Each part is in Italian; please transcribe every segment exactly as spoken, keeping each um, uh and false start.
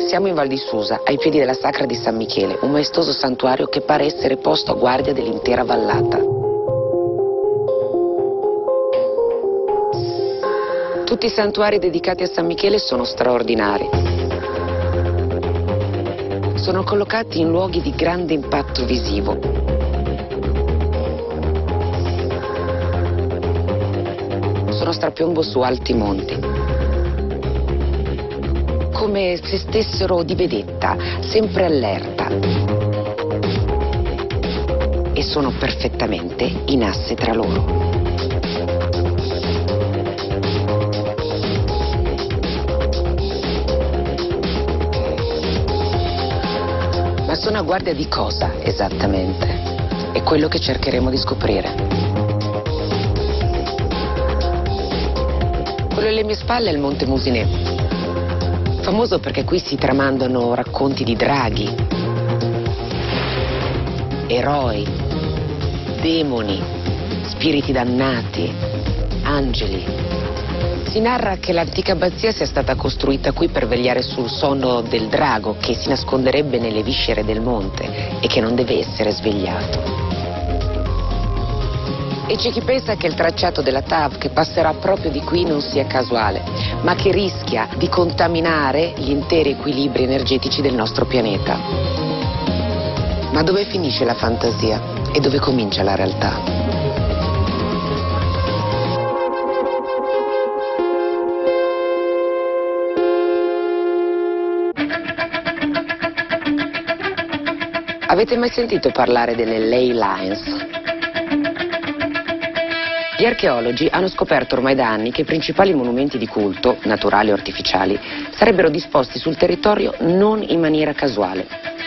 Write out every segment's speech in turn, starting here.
Siamo in Val di Susa, ai piedi della Sacra di San Michele, un maestoso santuario che pare essere posto a guardia dell'intera vallata. Tutti i santuari dedicati a San Michele sono straordinari. Sono collocati in luoghi di grande impatto visivo. Sono strapiombo su alti monti, come se stessero di vedetta, sempre allerta. E sono perfettamente in asse tra loro. Ma sono a guardia di cosa, esattamente? È quello che cercheremo di scoprire. Quello alle mie spalle è il Monte Musinè. Famoso perché qui si tramandano racconti di draghi, eroi, demoni, spiriti dannati, angeli. Si narra che l'antica abbazia sia stata costruita qui per vegliare sul sonno del drago che si nasconderebbe nelle viscere del monte e che non deve essere svegliato. E c'è chi pensa che il tracciato della T A V che passerà proprio di qui non sia casuale, ma che rischia di contaminare gli interi equilibri energetici del nostro pianeta. Ma dove finisce la fantasia e dove comincia la realtà? Avete mai sentito parlare delle ley lines? Gli archeologi hanno scoperto ormai da anni che i principali monumenti di culto, naturali o artificiali, sarebbero disposti sul territorio non in maniera casuale,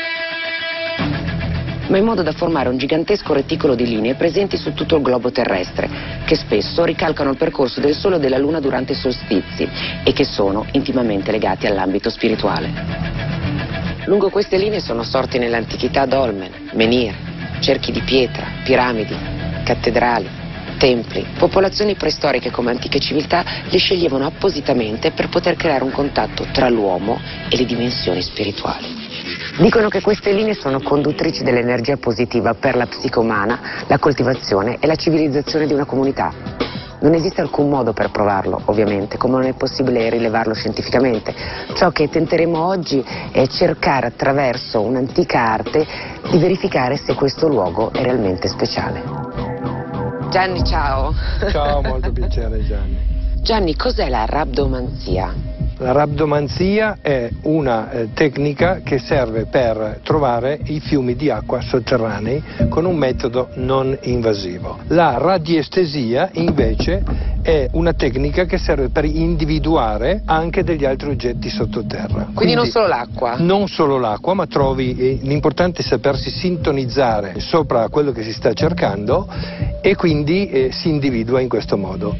ma in modo da formare un gigantesco reticolo di linee presenti su tutto il globo terrestre, che spesso ricalcano il percorso del Sole o della Luna durante i solstizi e che sono intimamente legati all'ambito spirituale. Lungo queste linee sono sorti nell'antichità dolmen, menhir, cerchi di pietra, piramidi, cattedrali, templi. Popolazioni preistoriche come antiche civiltà le sceglievano appositamente per poter creare un contatto tra l'uomo e le dimensioni spirituali. Dicono che queste linee sono conduttrici dell'energia positiva per la psiche umana, la coltivazione e la civilizzazione di una comunità. Non esiste alcun modo per provarlo, ovviamente, come non è possibile rilevarlo scientificamente. Ciò che tenteremo oggi è cercare attraverso un'antica arte di verificare se questo luogo è realmente speciale. Gianni, ciao. Ciao, molto piacere Gianni. Gianni, cos'è la rabdomanzia? La rabdomanzia è una eh, tecnica che serve per trovare i fiumi di acqua sotterranei con un metodo non invasivo. La radiestesia invece è una tecnica che serve per individuare anche degli altri oggetti sottoterra. Quindi, Quindi non solo l'acqua? Non solo l'acqua, ma trovi, eh, l'importante è sapersi sintonizzare sopra quello che si sta cercando e quindi eh, si individua in questo modo.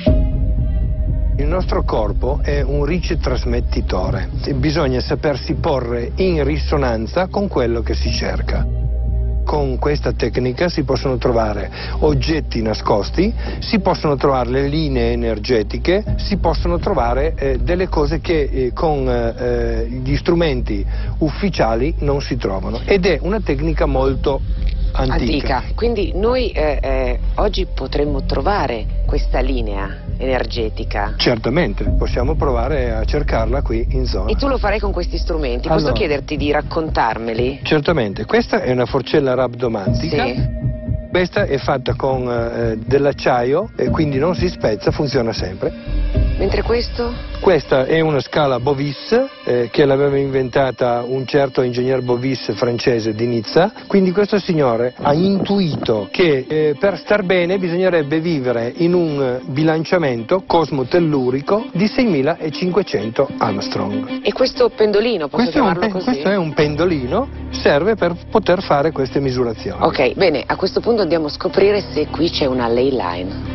Il nostro corpo è un ricetrasmettitore, bisogna sapersi porre in risonanza con quello che si cerca. Con questa tecnica si possono trovare oggetti nascosti, si possono trovare le linee energetiche, si possono trovare eh, delle cose che eh, con eh, gli strumenti ufficiali non si trovano ed è una tecnica molto antica. Antica. Quindi noi eh, eh, oggi potremmo trovare questa linea energetica. Certamente, possiamo provare a cercarla qui in zona. E tu lo farai con questi strumenti, posso allora, chiederti di raccontarmeli? Certamente, questa è una forcella rabdomantica. Sì. Questa è fatta con eh, dell'acciaio e quindi non si spezza, funziona sempre. Mentre questo? Questa è una scala Bovis eh, che l'aveva inventata un certo ingegner Bovis francese di Nizza. Quindi questo signore ha intuito che eh, per star bene bisognerebbe vivere in un bilanciamento cosmotellurico di seimilacinquecento Armstrong. E questo pendolino, posso questo chiamarlo è un, così? Questo è un pendolino, serve per poter fare queste misurazioni. Ok, bene, a questo punto andiamo a scoprire se qui c'è una ley line.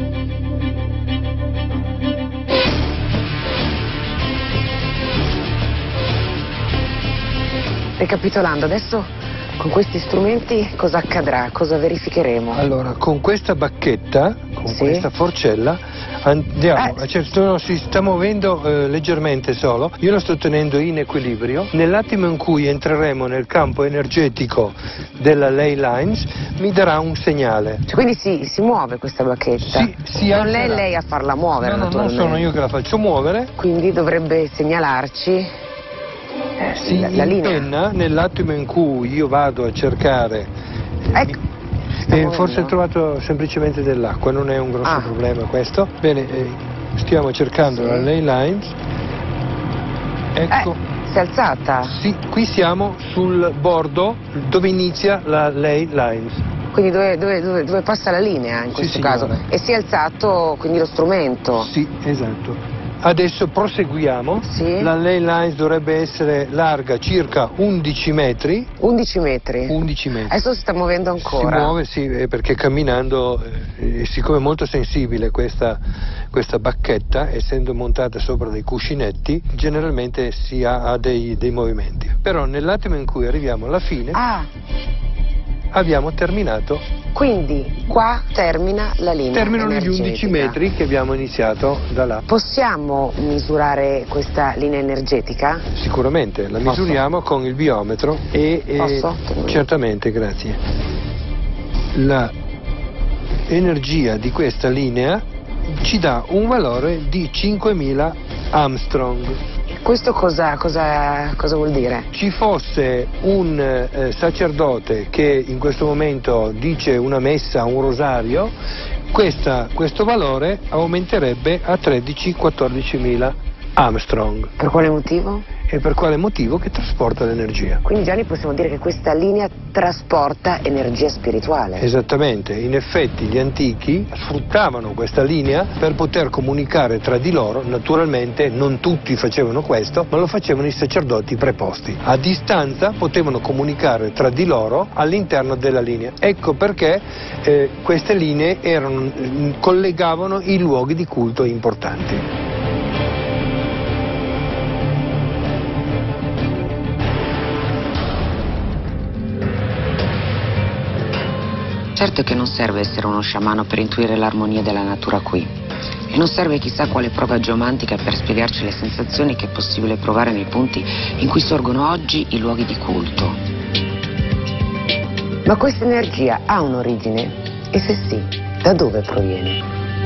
Ricapitolando, adesso con questi strumenti cosa accadrà? Cosa verificheremo? Allora, con questa bacchetta, con sì. questa forcella, Andiamo, Eh. certo, no, si sta muovendo eh, leggermente solo, io lo sto tenendo in equilibrio. Nell'attimo in cui entreremo nel campo energetico della ley lines mi darà un segnale. Cioè, quindi si, si muove questa bacchetta? Sì, si non è alzerà. lei a farla muovere, No, no, non naturalmente. sono io che la faccio muovere. Quindi dovrebbe segnalarci eh, Si la, la linea. impenna nell'attimo in cui io vado a cercare. Ecco. sta Eh, muovendo. forse ho trovato semplicemente dell'acqua, non è un grosso Ah. problema questo. Bene, eh, stiamo cercando Sì. la ley lines. Ecco. Eh, si è alzata. Sì, qui siamo sul bordo dove inizia la ley lines. Quindi dove, dove- dove- dove passa la linea in Sì, questo signora. caso. E si è alzato quindi lo strumento. Sì, esatto. Adesso proseguiamo. Sì. La ley lines dovrebbe essere larga circa undici metri. undici metri. undici metri. Adesso si sta muovendo ancora. Si muove, sì, eh, perché camminando, eh, siccome è molto sensibile questa, questa bacchetta, essendo montata sopra dei cuscinetti, generalmente si ha, ha dei, dei movimenti. Però nell'attimo in cui arriviamo alla fine, Ah, abbiamo terminato. quindi qua termina la linea Terminano gli energetica. undici metri che abbiamo iniziato da là. Possiamo misurare questa linea energetica? Sicuramente, la Posso? misuriamo con il biometro e... e- Posso? certamente, grazie. La energia di questa linea ci dà un valore di cinquemila Armstrong. Questo cosa, cosa, cosa vuol dire? Ci fosse un eh, sacerdote che in questo momento dice una messa, un rosario, questa- questo valore aumenterebbe a tredici quattordicimila Armstrong. Per quale motivo? E per quale motivo? Che trasporta l'energia. Quindi Gianni possiamo dire che questa linea trasporta energia spirituale. Esattamente, in effetti gli antichi sfruttavano questa linea per poter comunicare tra di loro. Naturalmente non tutti facevano questo, ma lo facevano i sacerdoti preposti. A distanza potevano comunicare tra di loro all'interno della linea. Ecco perché eh, queste linee erano, collegavano i luoghi di culto importanti. Certo che non serve essere uno sciamano per intuire l'armonia della natura qui. E non serve chissà quale prova geomantica per spiegarci le sensazioni che è possibile provare nei punti in cui sorgono oggi i luoghi di culto. Ma questa energia ha un'origine? E se sì, da dove proviene?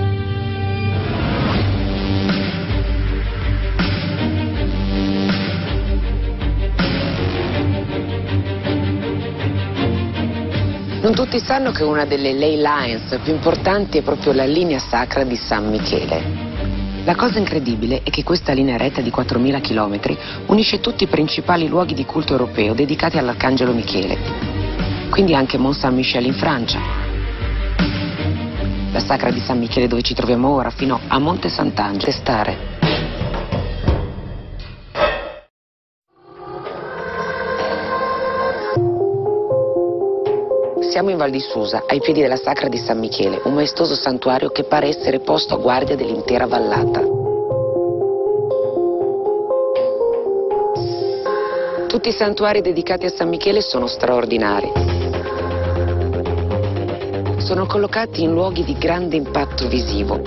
Non tutti sanno che una delle ley lines più importanti è proprio la linea sacra di San Michele. La cosa incredibile è che questa linea retta di quattromila chilometri unisce tutti i principali luoghi di culto europeo dedicati all'Arcangelo Michele. Quindi anche Mont Saint-Michel in Francia, la sacra di San Michele dove ci troviamo ora, fino a Monte Sant'Angelo, Testare. Siamo in Val di Susa, ai piedi della sacra di San Michele, un maestoso santuario che pare essere posto a guardia dell'intera vallata. Tutti i santuari dedicati a San Michele sono straordinari. Sono collocati in luoghi di grande impatto visivo.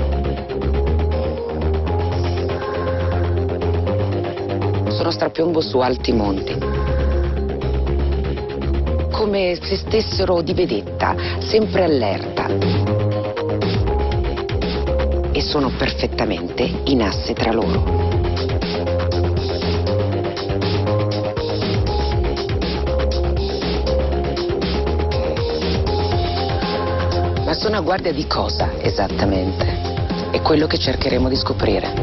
Sono strapiombo su alti monti, come se stessero di vedetta, sempre allerta. E sono perfettamente in asse tra loro. Ma sono a guardia di cosa esattamente? È quello che cercheremo di scoprire.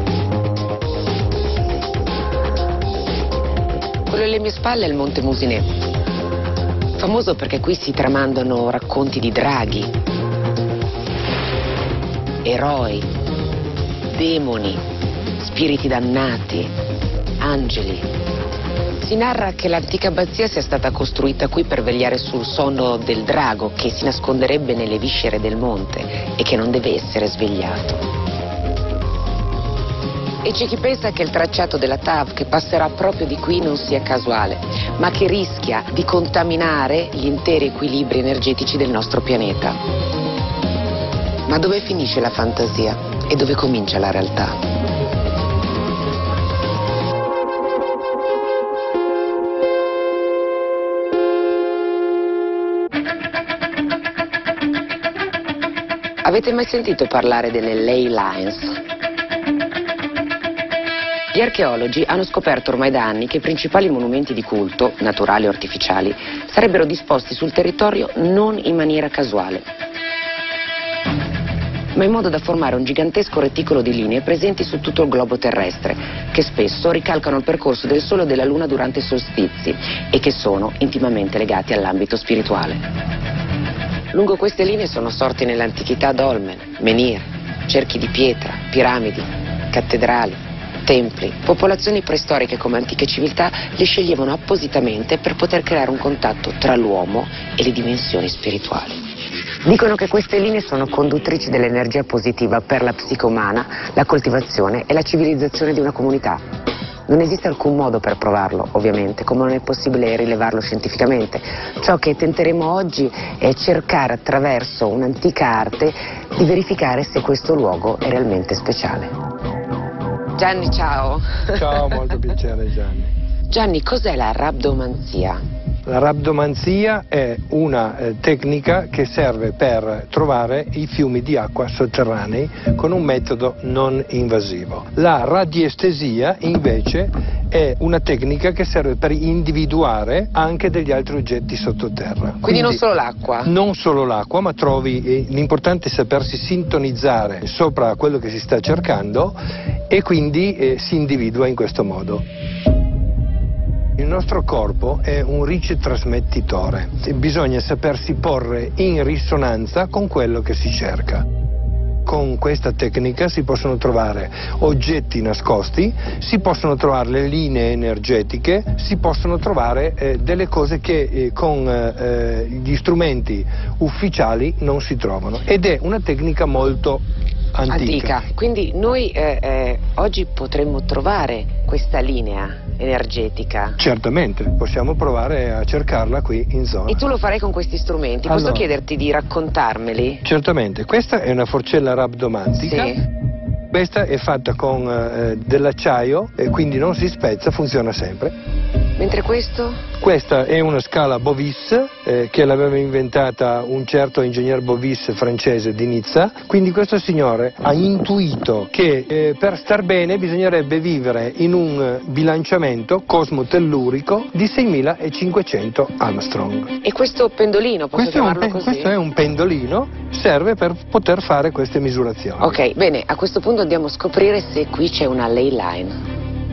Quello alle mie spalle è il Monte Musinè. Famoso perché qui si tramandano racconti di draghi, eroi, demoni, spiriti dannati, angeli. Si narra che l'antica abbazia sia stata costruita qui per vegliare sul sonno del drago che si nasconderebbe nelle viscere del monte e che non deve essere svegliato. E c'è chi pensa che il tracciato della T A V che passerà proprio di qui non sia casuale, ma che rischia di contaminare gli interi equilibri energetici del nostro pianeta. Ma dove finisce la fantasia? e dove comincia la realtà. Avete mai sentito parlare delle ley lines? Gli archeologi hanno scoperto ormai da anni che i principali monumenti di culto, naturali o artificiali, sarebbero disposti sul territorio non in maniera casuale, ma in modo da formare un gigantesco reticolo di linee presenti su tutto il globo terrestre, che spesso ricalcano il percorso del Sole o della Luna durante i solstizi e che sono intimamente legati all'ambito spirituale. Lungo queste linee sono sorti nell'antichità dolmen, menhir, cerchi di pietra, piramidi, cattedrali, templi. Popolazioni preistoriche come antiche civiltà li sceglievano appositamente per poter creare un contatto tra l'uomo e le dimensioni spirituali. Dicono che queste linee sono conduttrici dell'energia positiva per la psiche umana, la coltivazione e la civilizzazione di una comunità. Non esiste alcun modo per provarlo, ovviamente, come non è possibile rilevarlo scientificamente. Ciò che tenteremo oggi è cercare attraverso un'antica arte di verificare se questo luogo è realmente speciale. Gianni, ciao. Ciao, molto piacere Gianni. Gianni, cos'è la rabdomanzia? La rabdomanzia è una eh, tecnica che serve per trovare i fiumi di acqua sotterranei con un metodo non invasivo. La radiestesia invece è una tecnica che serve per individuare anche degli altri oggetti sottoterra. Quindi, Quindi non solo l'acqua? Non solo l'acqua, ma trovi, eh, l'importante è sapersi sintonizzare sopra quello che si sta cercando e quindi eh, si individua in questo modo. Il nostro corpo è un ricetrasmettitore, bisogna sapersi porre in risonanza con quello che si cerca. Con questa tecnica si possono trovare oggetti nascosti, si possono trovare le linee energetiche, si possono trovare eh, delle cose che eh, con eh, gli strumenti ufficiali non si trovano, ed è una tecnica molto antica. Antica. Quindi noi eh, eh, oggi potremmo trovare questa linea energetica. Certamente, possiamo provare a cercarla qui in zona. E tu lo farai con questi strumenti? Posso allora, chiederti di raccontarmeli? Certamente, questa è una forcella rabdomantica. Sì. Questa è fatta con eh, dell'acciaio e quindi non si spezza, funziona sempre. Mentre questo? Questa è una scala Bovis eh, che l'aveva inventata un certo ingegner Bovis francese di Nizza. Quindi questo signore ha intuito che eh, per star bene bisognerebbe vivere in un bilanciamento cosmotellurico di seimilacinquecento Armstrong. E questo pendolino, posso questo chiamarlo è un, così? Questo è un pendolino, serve per poter fare queste misurazioni. Ok, bene, a questo punto andiamo a scoprire se qui c'è una ley line.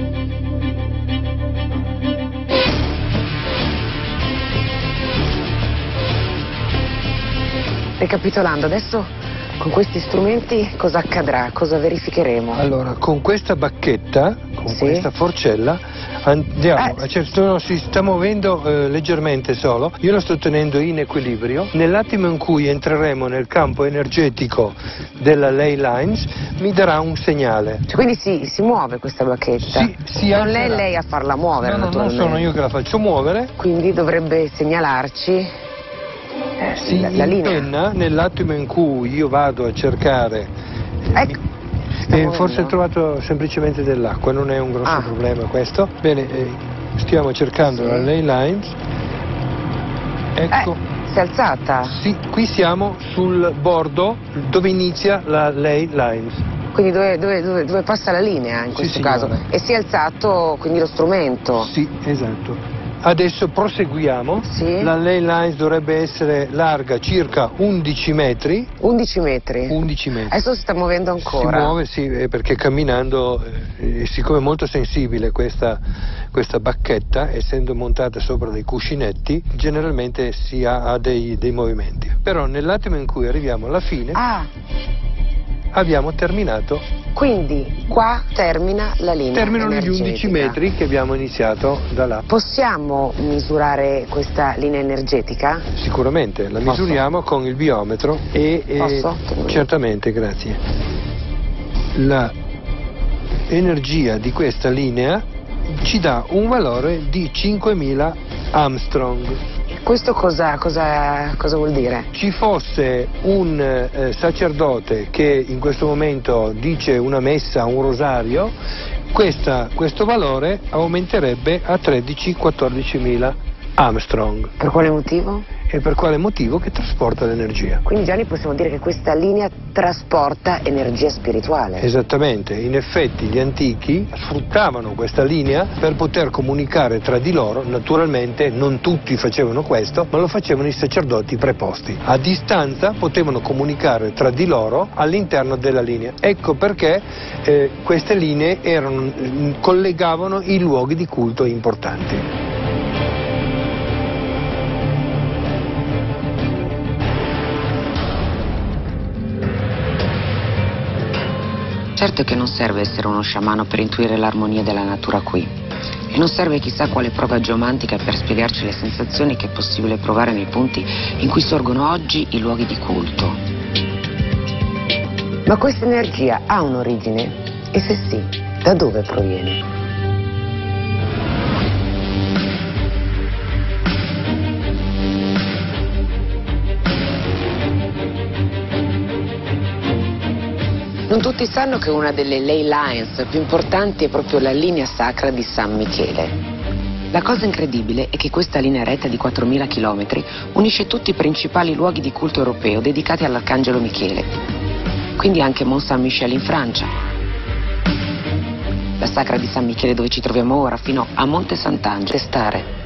Ricapitolando, adesso con questi strumenti cosa accadrà? Cosa verificheremo? Allora, con questa bacchetta, con sì. questa forcella, andiamo, eh. cioè, no, si sta muovendo eh, leggermente solo, io lo sto tenendo in equilibrio. Nell'attimo in cui entreremo nel campo energetico della ley lines, mi darà un segnale. Cioè, quindi si, si muove questa bacchetta? Sì, si non è alzerà. lei a farla muovere, no, no, naturalmente. non sono io che la faccio muovere. Quindi dovrebbe segnalarci eh, si la, la linea. impenna nell'attimo in cui io vado a cercare. Ecco. Eh, forse ho trovato semplicemente dell'acqua, non è un grosso ah. problema questo. Bene, eh, stiamo cercando sì. la ley lines. Ecco. Eh, si è alzata? Sì, qui siamo sul bordo dove inizia la ley lines. Quindi dove, dove, dove, dove passa la linea in questo sì, caso? signora. E si è alzato quindi lo strumento? Sì, esatto. Adesso proseguiamo. Sì. La ley lines dovrebbe essere larga circa undici metri. undici metri? undici metri. Adesso si sta muovendo ancora? Si muove, sì, perché camminando, eh, siccome è molto sensibile questa, questa bacchetta, essendo montata sopra dei cuscinetti, generalmente si ha, ha dei, dei movimenti. Però nell'attimo in cui arriviamo alla fine, ah. abbiamo terminato. Quindi qua termina la linea Terminano energetica. gli undici metri che abbiamo iniziato da là. Possiamo misurare questa linea energetica? Sicuramente, la Posso? misuriamo con il biometro e... e Posso? Certamente, grazie. La energia di questa linea ci dà un valore di cinquemila Armstrong. Questo cosa, cosa, cosa vuol dire? Ci fosse un eh, sacerdote che in questo momento dice una messa, un rosario, questa, questo valore aumenterebbe a tredici quattordici mila Armstrong. Per quale motivo? E per quale motivo? Che trasporta l'energia. Quindi Gianni possiamo dire che questa linea trasporta energia spirituale. Esattamente, in effetti gli antichi sfruttavano questa linea per poter comunicare tra di loro. Naturalmente non tutti facevano questo, ma lo facevano i sacerdoti preposti. A distanza potevano comunicare tra di loro all'interno della linea. Ecco perché eh, queste linee erano, collegavano i luoghi di culto importanti. Certo è che non serve essere uno sciamano per intuire l'armonia della natura qui. E non serve chissà quale prova geomantica per spiegarci le sensazioni che è possibile provare nei punti in cui sorgono oggi i luoghi di culto. Ma questa energia ha un'origine? E se sì, da dove proviene? Non tutti sanno che una delle ley lines più importanti è proprio la linea sacra di San Michele. La cosa incredibile è che questa linea retta di quattromila chilometri unisce tutti i principali luoghi di culto europeo dedicati all'Arcangelo Michele. Quindi anche Mont Saint-Michel in Francia, la sacra di San Michele dove ci troviamo ora, fino a Monte Sant'Angelo, Stare.